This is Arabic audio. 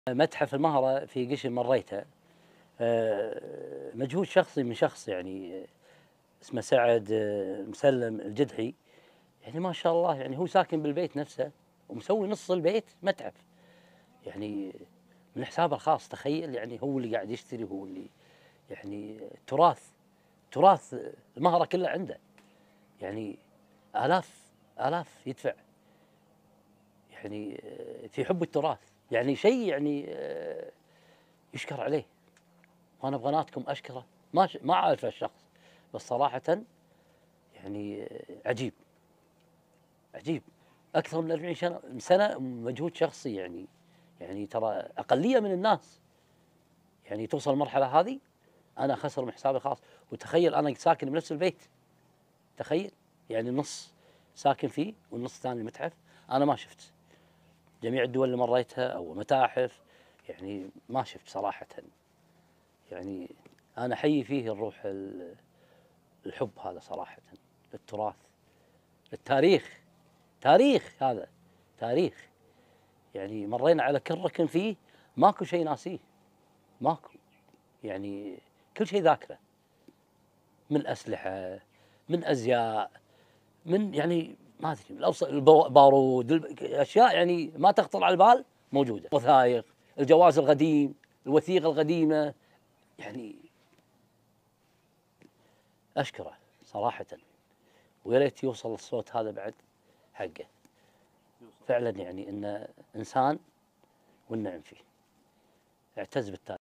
متحف المهرة في قشم مريته. مجهود شخصي من شخص يعني اسمه سعد مسلم الجدحي. يعني ما شاء الله، يعني هو ساكن بالبيت نفسه ومسوي نص البيت متحف، يعني من حسابه الخاص. تخيل، يعني هو اللي قاعد يشتري، هو اللي يعني تراث المهرة كله عنده، يعني آلاف يدفع يعني في حب التراث. يعني شيء يعني يشكر عليه، وأنا بقناتكم أشكره. ما أعرف الشخص، بس صراحة يعني عجيب. أكثر من 40 سنة مجهود شخصي. يعني ترى أقلية من الناس يعني توصل المرحلة هذه. أنا خسر من حسابي خاص. وتخيل أنا ساكن بنفس البيت، تخيل، يعني النص ساكن فيه والنص الثاني متحف. أنا ما شفت جميع الدول اللي مريتها أو متاحف، يعني ما شفت صراحة. يعني أنا أحيي فيه الروح، الحب هذا صراحة للتراث، للتاريخ. هذا تاريخ. يعني مرينا على كل ركن فيه، ماكو شيء ناسيه، ماكو. يعني كل شيء ذاكره، من أسلحة، من أزياء، من يعني ما أدري، البارود، أشياء يعني ما تخطر على البال موجودة. وثائق، الجواز القديم، الوثيقة القديمة. يعني أشكره صراحة، ويا ريت يوصل الصوت هذا بعد حقه. فعلا يعني إنه إنسان والنعم فيه. اعتز بالتاريخ.